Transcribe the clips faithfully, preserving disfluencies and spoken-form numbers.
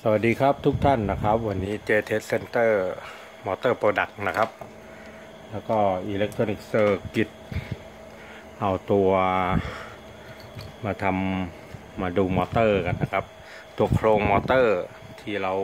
สวัสดีครับทุกท่านนะครับวันนี้ เจ Test Center Motor Product นะครับแล้วก็ Electronic Circuit เอาตัวมาทำมาดูมอเตอร์กันนะครับตัวโครงมอเตอร์ที่เรา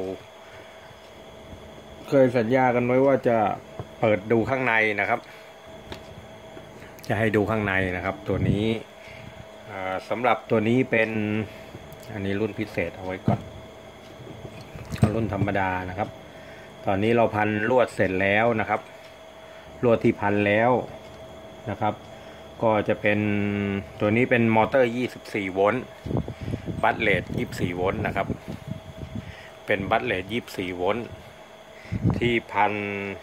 เคยสัญญากันไว้ว่าจะเปิดดูข้างในนะครับจะให้ดูข้างในนะครับตัวนี้สำหรับตัวนี้เป็นอันนี้รุ่นพิเศษเอาไว้ก่อนรุ่นธรรมดานะครับตอนนี้เราพันลวดเสร็จแล้วนะครับลวดที่พันแล้วนะครับก็จะเป็นตัวนี้เป็นมอเตอร์ยี่สิบสี่โวลต์บัตเลทยี่สิบสี่โวลต์นะครับเป็นบัตเลทยี่สิบสี่โวลต์ที่พัน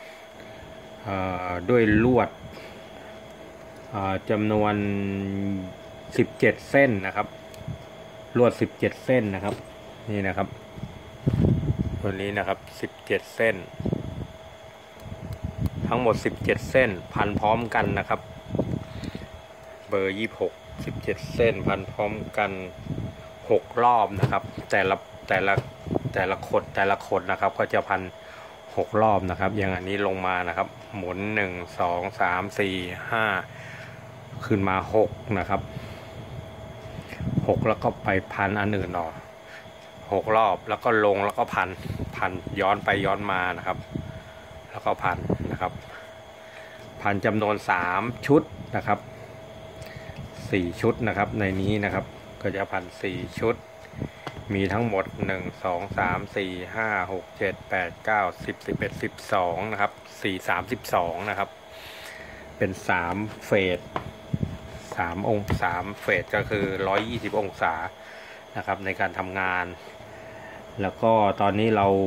ด้วยลวดจำนวนสิบเจ็ดเส้นนะครับลวดสิบเจ็ดเส้นนะครับนี่นะครับตัวนี้นะครับสิบเจ็ดเส้นทั้งหมดสิบเจ็ดเส้นพันพร้อมกันนะครับเบอร์ยี่สิบหก สิบเจ็ดเส้นพันพร้อมกันหกรอบนะครับแต่ละแต่ละแต่ละขดแต่ละขดนะครับก็จะพันหกรอบนะครับอย่างอันนี้ลงมานะครับหมุนหนึ่ง สอง สาม สี่ ห้าขึ้นมาหกนะครับหกแล้วก็ไปพันอันอื่นต่อหกรอบแล้วก็ลงแล้วก็พันพันย้อนไปย้อนมานะครับแล้วก็พันนะครับพันจำนวนสามชุดนะครับสี่ชุดนะครับในนี้นะครับก็จะพันสี่ชุดมีทั้งหมดหนึ่ง สอง สาม สี่ ห้า หก เจ็ด แปด เก้า สิบ สิบเอ็ด สิบสองนะครับสี่ สาม สิบสองนะครับเป็นสามเฟสสามองศาสามเฟสก็คือหนึ่งร้อยยี่สิบองศานะครับในการทำงานแล้วก็ตอนนี้เรา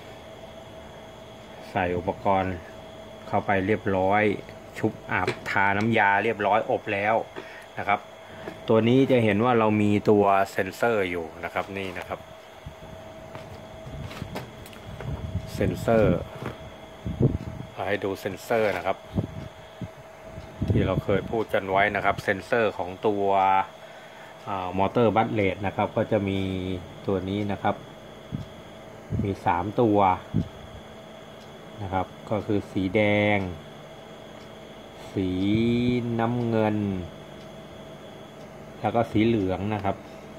ใส่อุปกรณ์เข้าไปเรียบร้อยชุบอาบทาน้ำยาเรียบร้อยอบแล้วนะครับตัวนี้จะเห็นว่าเรามีตัวเซ็นเซอร์อยู่นะครับนี่นะครับเซ็นเซอร์ให้ดูเซ็นเซอร์นะครับที่เราเคยพูดกันไว้นะครับเซ็นเซอร์ของตัวมอเตอร์บัตเลทนะครับก็จะมีตัวนี้นะครับมีสามตัวนะครับก็คือสีแดงสีน้ำเงินแล้วก็สีเหลืองนะครับ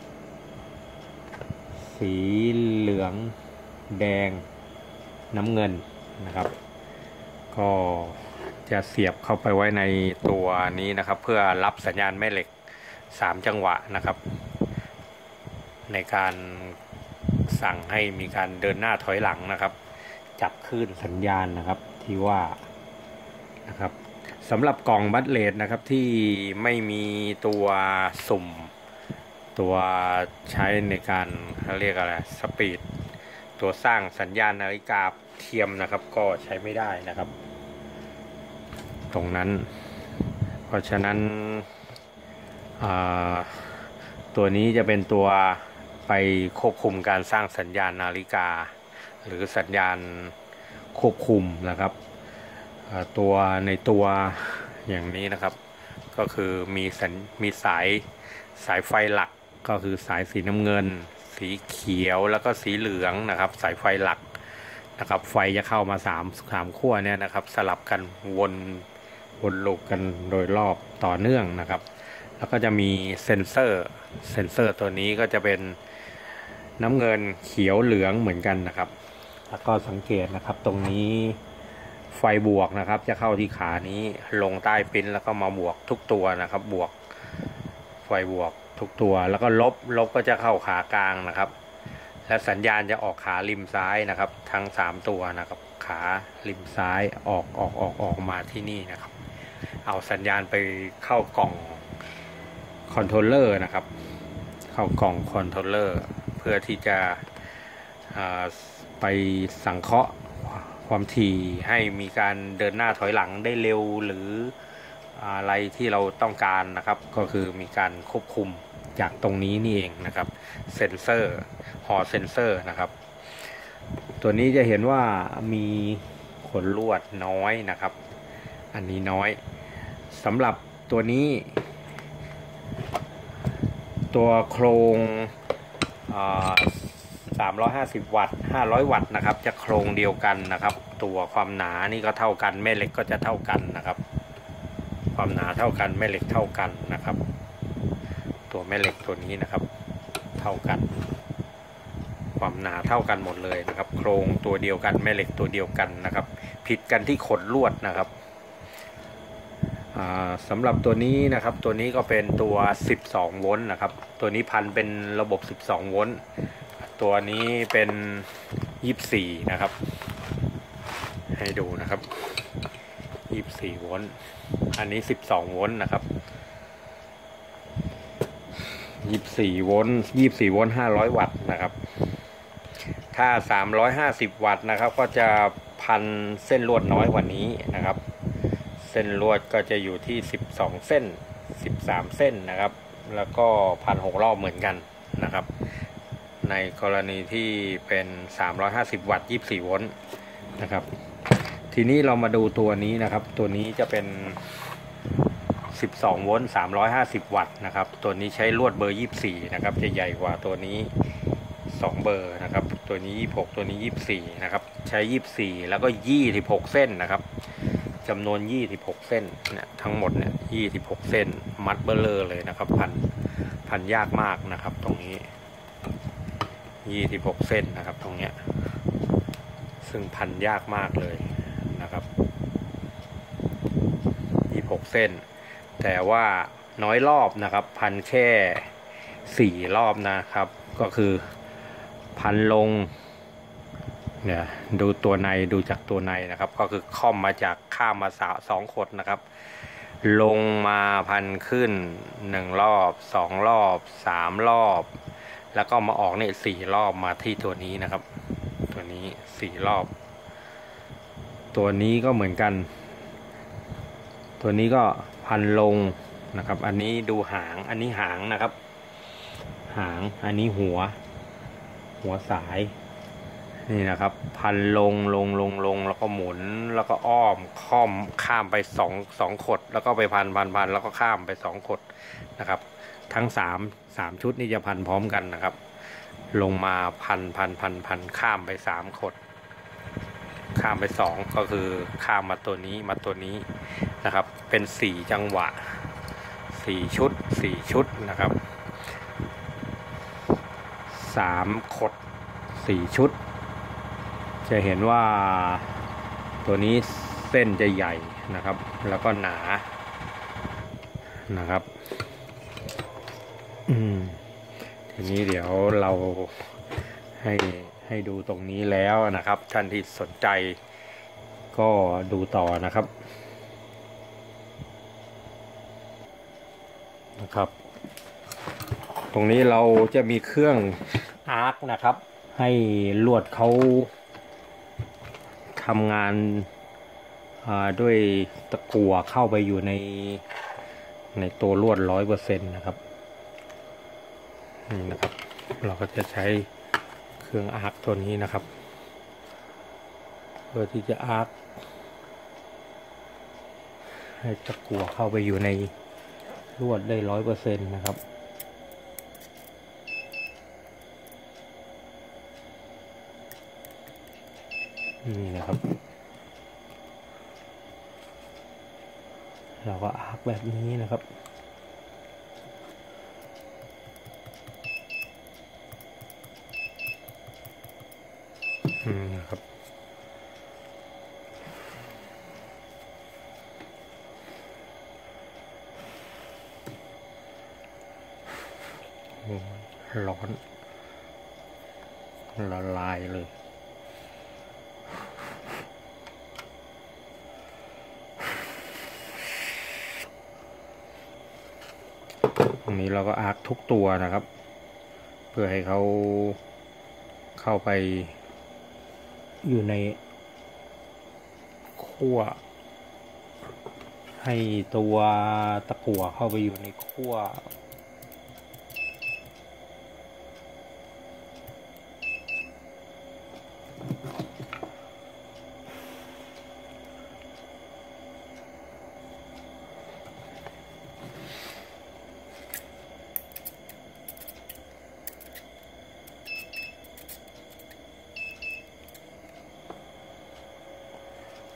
สีเหลืองแดงน้ำเงินนะครับก็จะเสียบเข้าไปไว้ในตัวนี้นะครับเพื่อรับสัญญาณแม่เหล็กสามจังหวะนะครับในการสั่งให้มีการเดินหน้าถอยหลังนะครับจับคลื่นสัญญาณนะครับที่ว่านะครับสำหรับกล่องบัตเลทนะครับที่ไม่มีตัวสุ่มตัวใช้ในการเขาเรียกอะไรสปีดตัวสร้างสัญญาณนาฬิกาเทียมนะครับก็ใช้ไม่ได้นะครับตรงนั้นเพราะฉะนั้นตัวนี้จะเป็นตัวไปควบคุมการสร้างสัญญาณนาฬิกาหรือสัญญาณควบคุมนะครับตัวในตัวอย่างนี้นะครับก็คือมีสัญมีสายสายไฟหลักก็คือสายสีน้ำเงินสีเขียวแล้วก็สีเหลืองนะครับสายไฟหลักนะครับไฟจะเข้ามาสามสามขั้วเนี่ยนะครับสลับกันวนวนลูปกันโดยรอบต่อเนื่องนะครับแล้วก็จะมีเซ็นเซอร์เซ็นเซอร์ตัวนี้ก็จะเป็นน้ำเงินเขียวเหลืองเหมือนกันนะครับแล้วก็สังเกตนะครับตรงนี้ไฟบวกนะครับจะเข้าที่ขานี้ลงใต้ปิ้นแล้วก็มาบวกทุกตัวนะครับบวกไฟบวกทุกตัวแล้วก็ลบลบก็จะเข้าขากลางนะครับและสัญญาณจะออกขาริมซ้ายนะครับทั้งสามตัวนะครับขาริมซ้ายออกออกออกออกมาที่นี่นะครับเอาสัญญาณไปเข้ากล่องคอนโทรลเลอร์นะครับเข้ากล่องคอนโทรลเลอร์เพื่อที่จะไปสังเคราะห์ความถี่ให้มีการเดินหน้าถอยหลังได้เร็วหรืออะไรที่เราต้องการนะครับก็คือมีการควบคุมจากตรงนี้นี่เองนะครับเซ็นเซอร์ฮอเซ็นเซอร์นะครับตัวนี้จะเห็นว่ามีขนลวดน้อยนะครับอันนี้น้อยสำหรับตัวนี้ตัวโครงสามร้อยห้าสิบวัตต์ห้าร้อยวัตต์นะครับจะโครงเดียวกันนะครับตัวความหนานี่ก็เท่ากันแม่เหล็กก็จะเท่ากันนะครับความหนาเท่ากันแม่เหล็กเท่ากันนะครับตัวแม่เหล็กตัวนี้นะครับเท่ากันความหนาเท่ากันหมดเลยนะครับโครงตัวเดียวกันแม่เหล็กตัวเดียวกันนะครับผิดกันที่ขดลวดนะครับสำหรับตัวนี้นะครับตัวนี้ก็เป็นตัวสิบสองโวลต์นะครับตัวนี้พันเป็นระบบสิบสองโวลต์ตัวนี้เป็นยี่สิบสี่นะครับให้ดูนะครับยี่สิบสี่โวลต์อันนี้สิบสองโวลต์นะครับยี่สิบสี่โวลต์ยี่สิบสี่โวลต์ห้าร้อยวัตต์นะครับถ้าสามร้อยห้าสิบวัตต์นะครับก็จะพันเส้นลวดน้อยกว่านี้นะครับเส้นลวดก็จะอยู่ที่สิบสองเส้นสิบสามเส้นนะครับแล้วก็พันหกรอบเหมือนกันนะครับในกรณีที่เป็นสามร้อยห้าสิบวัตต์ยี่สิบสี่โวลต์นะครับทีนี้เรามาดูตัวนี้นะครับตัวนี้จะเป็นสิบสองโวลต์สามร้อยห้าสิบวัตต์นะครับตัวนี้ใช้ลวดเบอร์ยี่สิบสี่นะครับจะใหญ่กว่าตัวนี้สองเบอร์นะครับตัวนี้ยี่สิบหกตัวนี้ยี่สิบสี่นะครับใช้ยี่สิบสี่แล้วก็ยี่สิบหกเส้นนะครับจำนวนยี่สิบหกเส้นเนี่ยทั้งหมดเนี่ยยี่สิบหกเส้นมัดเบลเลอร์เลยนะครับพันพันยากมากนะครับตรงนี้ยี่สิบหกเส้นนะครับตรงเนี้ยซึ่งพันยากมากเลยนะครับยี่สิบหกเส้นแต่ว่าน้อยรอบนะครับพันแค่สี่รอบนะครับก็คือพันลงเนี่ยดูตัวในดูจากตัวในนะครับก็คือค่อมมาจากข้ามมาสาสองขดนะครับลงมาพันขึ้นหนึ่งรอบสองรอบสามรอบแล้วก็มาออกเนี่ยสี่รอบมาที่ตัวนี้นะครับตัวนี้สี่รอบตัวนี้ก็เหมือนกันตัวนี้ก็พันลงนะครับอันนี้ดูหางอันนี้หางนะครับหางอันนี้หัวหัวสายนี่นะครับพันลงลงลงลงแล้วก็หมุนแล้วก็อ้อมค่อมข้ามไปสองสองขดแล้วก็ไปพันพันพันแล้วก็ข้ามไปสองขดนะครับทั้งสามสามชุดนี่จะพันพร้อมกันนะครับลงมาพันพันพันพันข้ามไปสามขดข้ามไปสองก็คือข้ามมาตัวนี้มาตัวนี้นะครับเป็นสี่จังหวะสี่ชุดสี่ชุดนะครับสามขดสี่ชุดจะเห็นว่าตัวนี้เส้นจะใหญ่นะครับแล้วก็หนานะครับอืมทีนี้เดี๋ยวเราให้ให้ดูตรงนี้แล้วนะครับท่านที่สนใจก็ดูต่อนะครับนะครับตรงนี้เราจะมีเครื่องอาร์คนะครับให้ลวดเขาทำงานด้วยตะกั่วเข้าไปอยู่ในในตัวลวดร้อยเปอร์เซ็นต์นะครับนี่นะครับเราก็จะใช้เครื่องอาร์คตัวนี้นะครับเพื่อที่จะอาร์คให้ตะกั่วเข้าไปอยู่ในลวดได้ร้อยเปอร์เซ็นต์นะครับนี่นะครับเราก็อาร์คแบบนี้นะครับอืมนะครับร้อนละลายเลยตรงนี้เราก็อาร์คทุกตัวนะครับเพื่อให้เขาเข้าไปอยู่ในขั้วให้ตัวตะกั่วเข้าไปอยู่ในขั้ว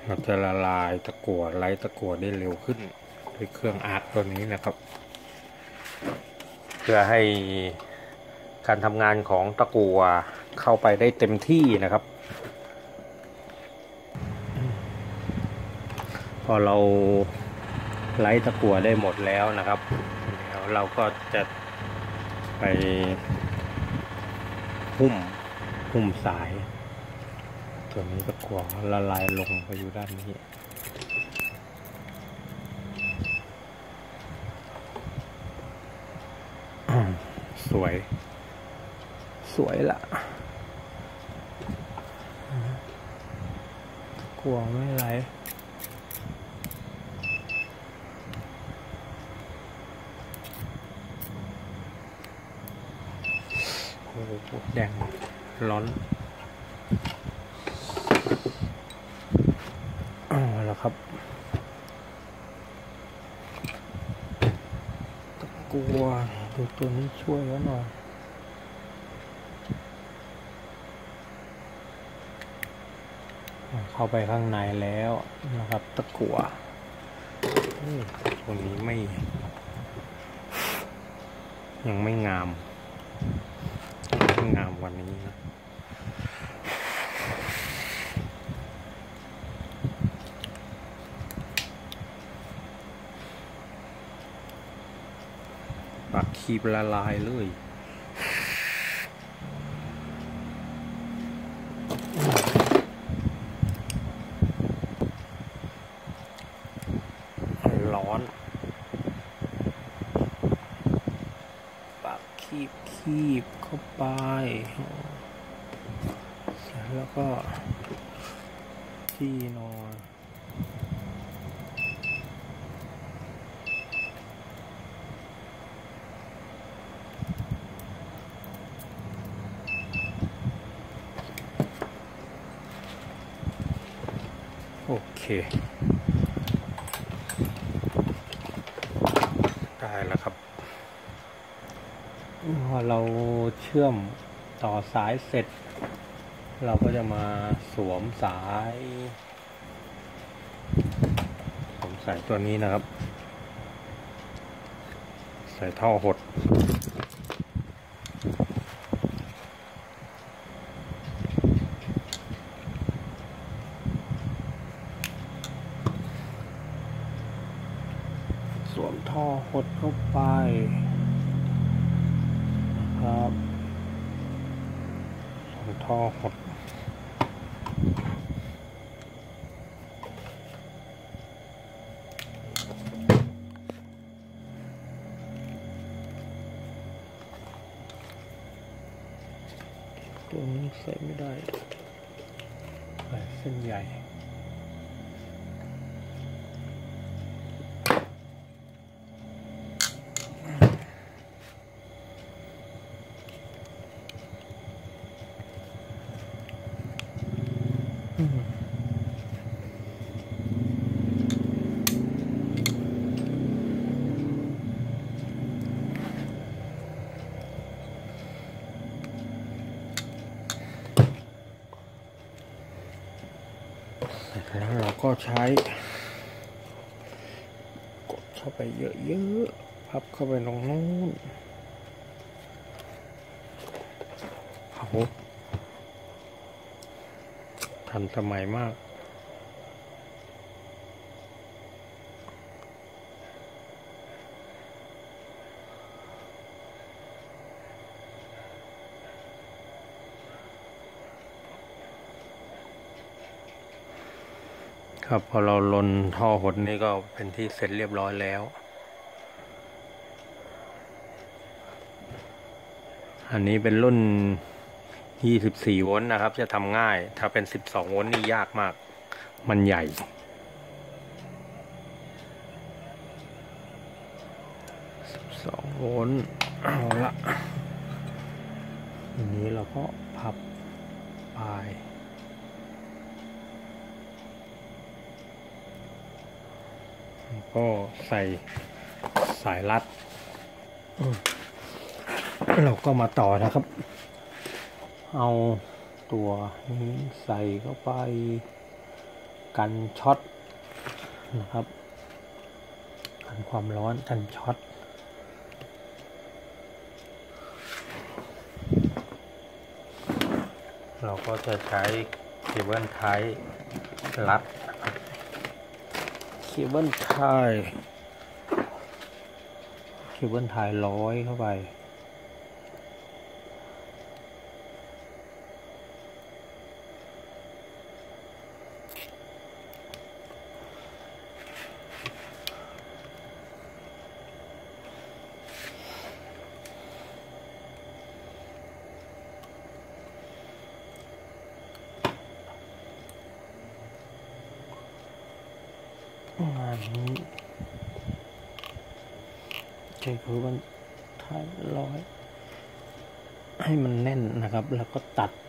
เราจะละลายตะกั่วไล่ตะกั่วได้เร็วขึ้นด้วยเครื่องอาร์ตตัวนี้นะครับเพื่อให้การทำงานของตะกั่วเข้าไปได้เต็มที่นะครับพอเราไล่ตะกั่วได้หมดแล้วนะครับแล้วเราก็จะไปหุ้มหุ้มสายตัวนี้ตะกั่วละลายลงไปอยู่ด้านนี้สวยสวยละตะกั่วไม่ไหลโอ้โหแดงร้อนเอาละครับตะกั่วดูตัวนี้ช่วยแล้วหน่อยเข้าไปข้างในแล้วนะครับตะกั่วตัวนี้ไม่ยังไม่งามไม่งามกว่านี้นะปากคีบละลายเลยร้อนปากคีบคีบเข้าไปแล้วก็ที่นอนโอเคได้แล้วครับพอเราเชื่อมต่อสายเสร็จเราก็จะมาสวมสายสวมสายตัวนี้นะครับใส่ท่อหดสวมท่อหดเข้าไปครับสวมท่อหดตัวนี้ใส่ไม่ได้ใส่เส้นใหญ่แล้วเราก็ใช้กดเข้าไปเยอะๆพับเข้าไปตรงนู้นโอ้โหทันสมัยมากครับพอเราลนท่อหดนี่ก็เป็นที่เสร็จเรียบร้อยแล้วอันนี้เป็นรุ่นยี่สิบสี่โวลต์นะครับจะทำง่ายถ้าเป็นสิบสองโวลต์นี่ยากมากมันใหญ่สิบสองโวลต์เอาละทีนี้เราก็พับปลายก็ใส่สายรัดเราก็มาต่อนะครับเอาตัวนี้ใส่เข้าไปกันช็อตนะครับกันความร้อนกันช็อตเราก็จะใช้เคเบิลไทป์รัดเคเบิลไทป์เคเบิลไทป์ร้อยเข้าไปงานนี้ใช้คือมันท้ายร้อยให้มันแน่นนะครับแล้วก็ตัด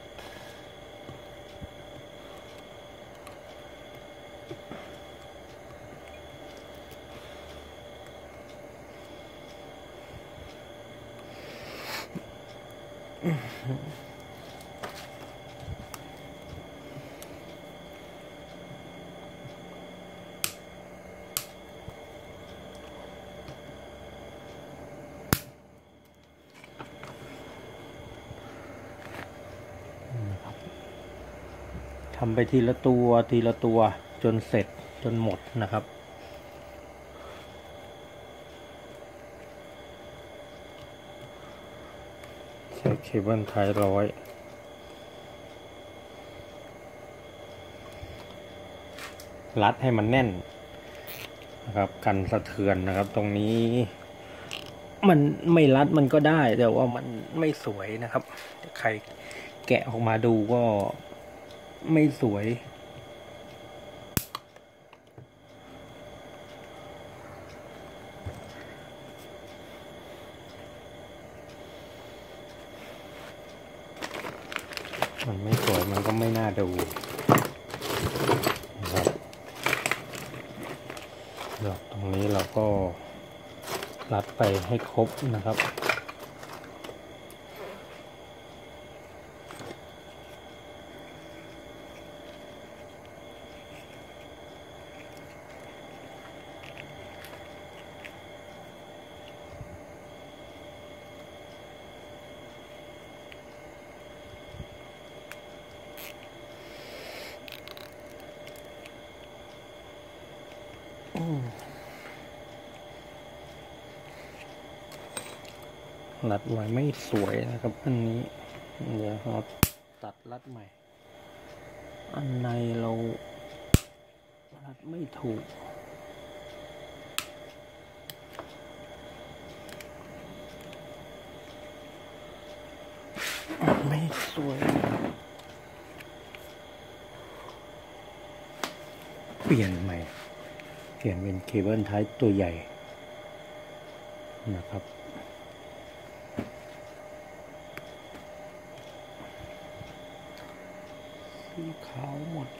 ทำไปทีละตัวทีละตัวจนเสร็จจนหมดนะครับใช้เคเบิลไทป์ร้อยรัดให้มันแน่นนะครับกันสะเทือนนะครับตรงนี้มันไม่รัดมันก็ได้แต่ว่ามันไม่สวยนะครับใครแกะออกมาดูก็ไม่สวยมันไม่สวยมันก็ไม่น่าดูนะครับดอกตรงนี้เราก็รัดไปให้ครบนะครับรัดไว้ไม่สวยนะครับอันนี้เดี๋ยวเราตัดรัดใหม่อันในเรารัดไม่ถูกไม่สวยเปลี่ยนใหม่เปลี่ยนเป็นเคเบิลไทป์ตัวใหญ่นะครับสีขาวหมด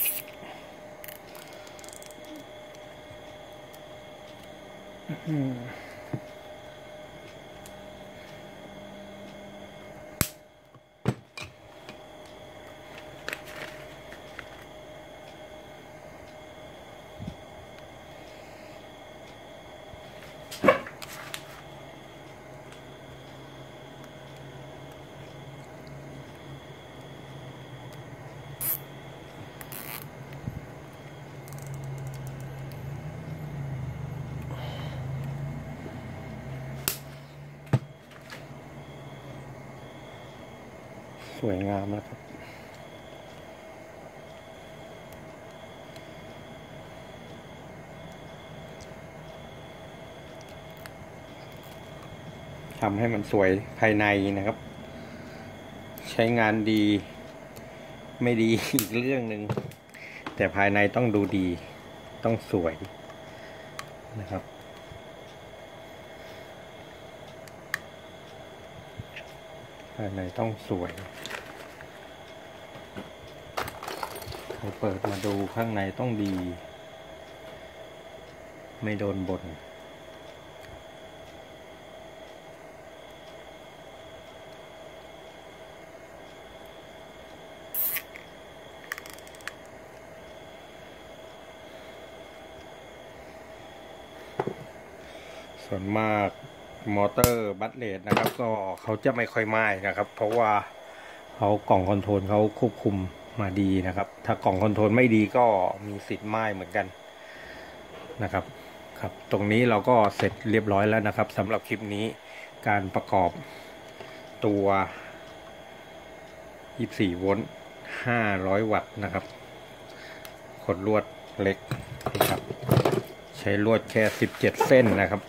อืมสวยงามนะครับทำให้มันสวยภายในนะครับใช้งานดีไม่ดีอีกเรื่องหนึ่งแต่ภายในต้องดูดีต้องสวยนะครับภายในต้องสวยใครเปิดมาดูข้างในต้องดีไม่โดนบ่นส่วนมากมอเตอร์บัตเลสนะครับก็เขาจะไม่ค่อยไหม้นะครับเพราะว่าเขากล่องคอนโทรลเขาควบคุมมาดีนะครับถ้ากล่องคอนโทรลไม่ดีก็มีสิทธิ์ไหม้เหมือนกันนะครับครับตรงนี้เราก็เสร็จเรียบร้อยแล้วนะครับสำหรับคลิปนี้การประกอบตัวยี่สิบสี่โวลต์ห้าร้อยวัตต์นะครับขดลวดเล็กนะครับใช้ลวดแค่สิบเจ็ดเส้นนะครับ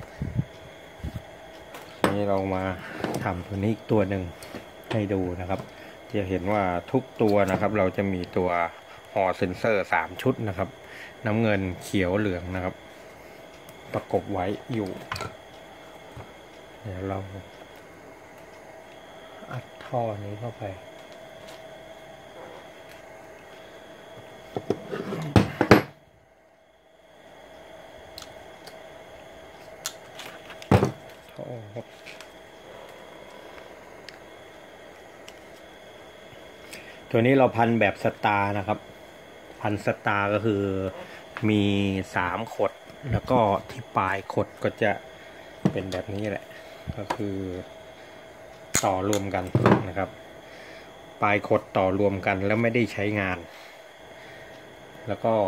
นี่เรามาทำตัวนี้อีกตัวหนึ่งให้ดูนะครับจะเห็นว่าทุกตัวนะครับเราจะมีตัวฮอเซนเซอร์สามชุดนะครับน้ำเงินเขียวเหลืองนะครับประกบไว้อยู่เดี๋ยวเราอัดท่อนี้เข้าไปท่อตัวนี้เราพันแบบสตาร์นะครับพันสตาร์ก็คือมีสามขดแล้วก็ที่ปลายขดก็จะเป็นแบบนี้แหละก็คือต่อรวมกันนะครับปลายขดต่อรวมกันแล้วไม่ได้ใช้งานแล้วก็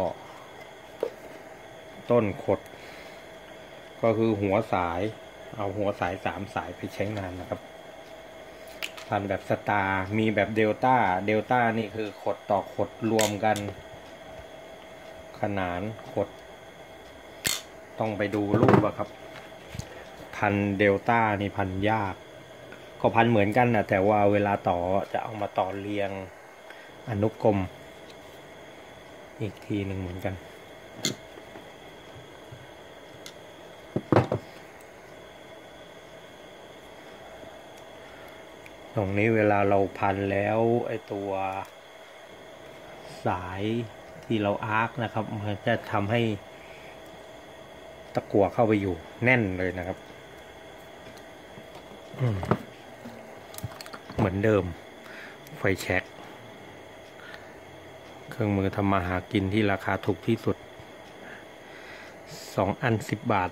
ต้นขดก็คือหัวสายเอาหัวสายสามสายไปใช้งานนะครับพันแบบสตาร์มีแบบเดลต้าเดลต้านี่คือขดต่อขดรวมกันขนานขดต้องไปดูรูปอะครับพันเดลต้านี่พันยากก็พันเหมือนกันนะแต่ว่าเวลาต่อจะเอามาต่อเรียงอนุกรมอีกทีหนึ่งเหมือนกันตรงนี้เวลาเราพันแล้วไอตัวสายที่เราอาร์คนะครับมันจะทำให้ตะกั่วเข้าไปอยู่แน่นเลยนะครับเหมือนเดิมไฟแช็กเครื่องมือทำมาหากินที่ราคาถูกที่สุดสองอันสิบบาท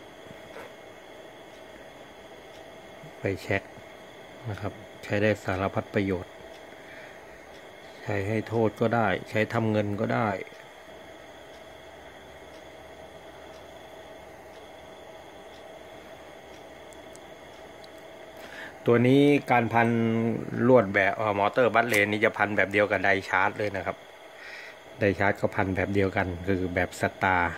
ไฟแช็กนะครับใช้ได้สารพัดประโยชน์ใช้ให้โทษก็ได้ใช้ทำเงินก็ได้ตัวนี้การพันลวดแบบมอเตอร์บัตเลนนี้จะพันแบบเดียวกับไดชาร์จเลยนะครับไดชาร์จก็พันแบบเดียวกันคือแบบสตาร์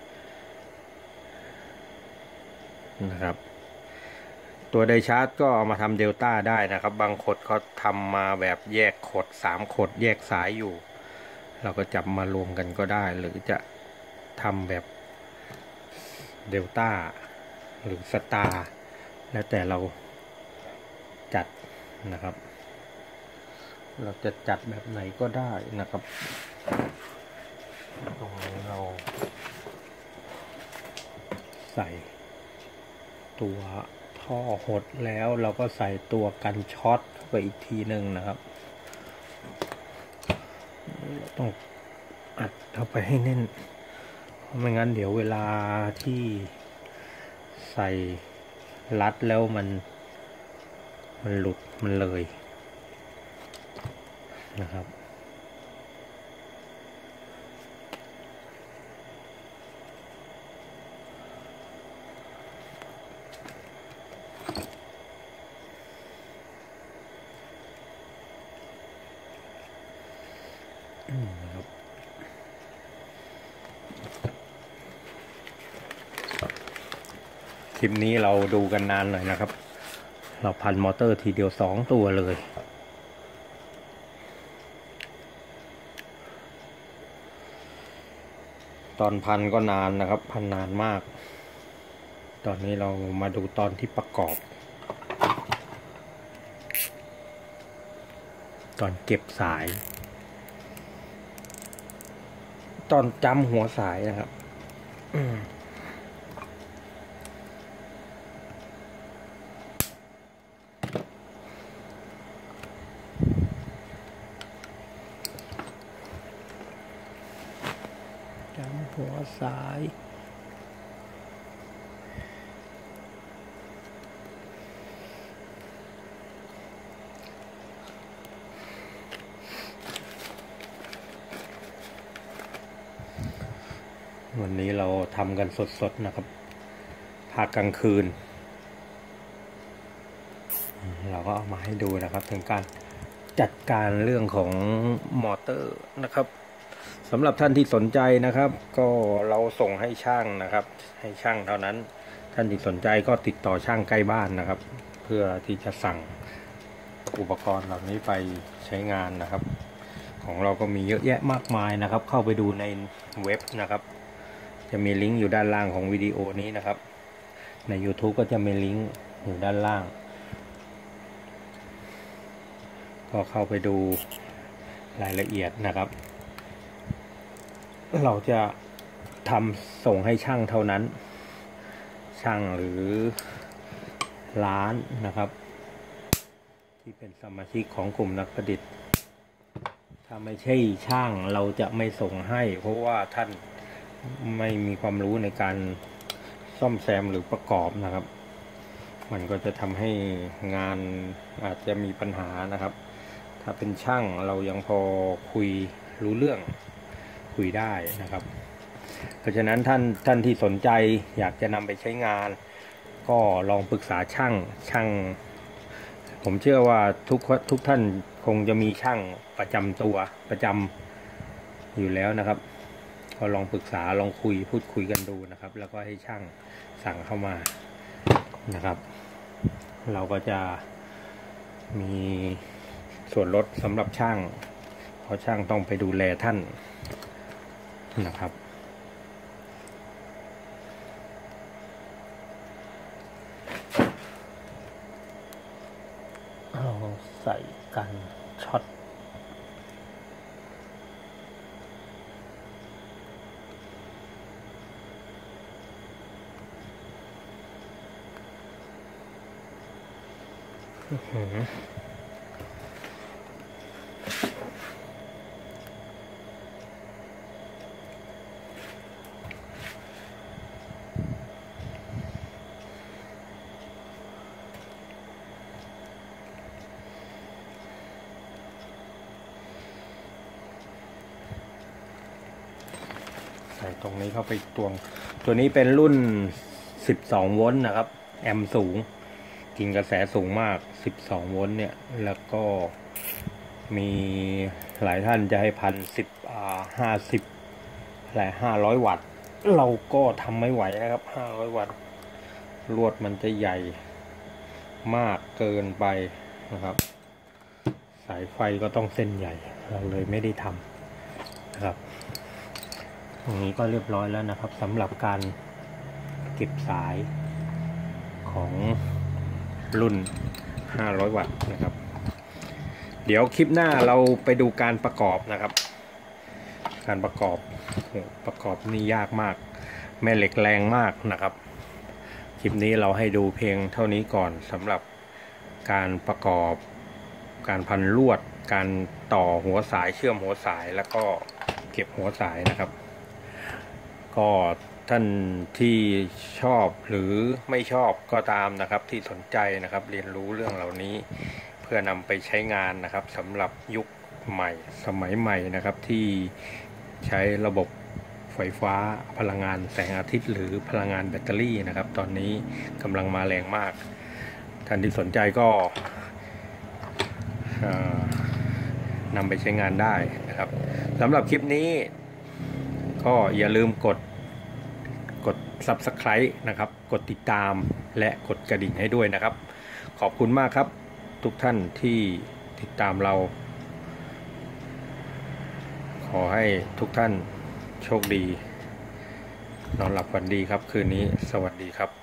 นะครับตัวไดชาร์จก็เอามาทำเดลต้าได้นะครับบางขดเขาทำมาแบบแยกขดสามขดแยกสายอยู่เราก็จับมารวมกันก็ได้หรือจะทำแบบเดลต้าหรือสตาร์แล้วแต่เราจัดนะครับเราจะจัดแบบไหนก็ได้นะครับตรงนี้เราใส่ตัวท่อหดแล้วเราก็ใส่ตัวกันช็อตเข้าไปอีกทีหนึ่งนะครับต้องอัดเข้าไปให้แน่นไม่งั้นเดี๋ยวเวลาที่ใส่รัดแล้วมันมันหลุดมันเลยนะครับคลิปนี้เราดูกันนานหน่อยนะครับเราพันมอเตอร์ทีเดียวสองตัวเลยตอนพันก็นานนะครับพันนานมากตอนนี้เรามาดูตอนที่ประกอบตอนเก็บสายตอนจำหัวสายนะครับจำหัวสายวันนี้เราทำกันสดๆนะครับภาคกลางคืนเราก็เอามาให้ดูนะครับถึงการจัดการเรื่องของมอเตอร์นะครับสำหรับท่านที่สนใจนะครับก็เราส่งให้ช่างนะครับให้ช่างเท่านั้นท่านที่สนใจก็ติดต่อช่างใกล้บ้านนะครับเพื่อที่จะสั่งอุปกรณ์เหล่านี้ไปใช้งานนะครับของเราก็มีเยอะแยะมากมายนะครับเข้าไปดูในเว็บนะครับจะมีลิงก์อยู่ด้านล่างของวิดีโอนี้นะครับใน YouTube ก็จะมีลิงก์อยู่ด้านล่างก็เข้าไปดูรายละเอียดนะครับเราจะทำส่งให้ช่างเท่านั้นช่างหรือร้านนะครับที่เป็นสมาชิกของกลุ่มนักประดิษฐ์ถ้าไม่ใช่ช่างเราจะไม่ส่งให้เพราะว่าท่านไม่มีความรู้ในการซ่อมแซมหรือประกอบนะครับมันก็จะทำให้งานอาจจะมีปัญหานะครับถ้าเป็นช่างเรายังพอคุยรู้เรื่องคุยได้นะครับเพราะฉะนั้นท่านท่านที่สนใจอยากจะนำไปใช้งานก็ลองปรึกษาช่างช่างผมเชื่อว่าทุกทุกท่านคงจะมีช่างประจำตัวประจำอยู่แล้วนะครับก็ลองปรึกษาลองคุยพูดคุยกันดูนะครับแล้วก็ให้ช่างสั่งเข้ามานะครับเราก็จะมีส่วนลดสำหรับช่างเพราะช่างต้องไปดูแลท่านนะครับเราใส่กันช็อตใส่ตรงนี้เข้าไปตวงตัวนี้เป็นรุ่นสิบสองโวลต์นะครับแอมป์สูงกินกระแสสูงมากสิบสองโวลต์เนี่ยแล้วก็มีหลายท่านจะให้พันสิบอ่าห้าสิบหลายห้าร้อยวัตต์เราก็ทำไม่ไหวนะครับห้าร้อยวัตต์ลวดมันจะใหญ่มากเกินไปนะครับสายไฟก็ต้องเส้นใหญ่เราเลยไม่ได้ทำนะครับตรงนี้ก็เรียบร้อยแล้วนะครับสำหรับการเก็บสายของรุ่นห้าร้อยวัตต์นะครับเดี๋ยวคลิปหน้าเราไปดูการประกอบนะครับการประกอบประกอบนี่ยากมากแม่เหล็กแรงมากนะครับคลิปนี้เราให้ดูเพียงเท่านี้ก่อนสำหรับการประกอบการพันลวดการต่อหัวสายเชื่อมหัวสายแล้วก็เก็บหัวสายนะครับก็ท่านที่ชอบหรือไม่ชอบก็ตามนะครับที่สนใจนะครับเรียนรู้เรื่องเหล่านี้เพื่อนำไปใช้งานนะครับสำหรับยุคใหม่สมัยใหม่นะครับที่ใช้ระบบไฟฟ้าพลังงานแสงอาทิตย์หรือพลังงานแบตเตอรี่นะครับตอนนี้กำลังมาแรงมากท่านที่สนใจก็นำไปใช้งานได้นะครับสำหรับคลิปนี้ก็อย่าลืมกดกด ซับสไครบ์ นะครับกดติดตามและกดกระดิ่งให้ด้วยนะครับขอบคุณมากครับทุกท่านที่ติดตามเราขอให้ทุกท่านโชคดีนอนหลับฝันดีครับคืนนี้สวัสดีครับ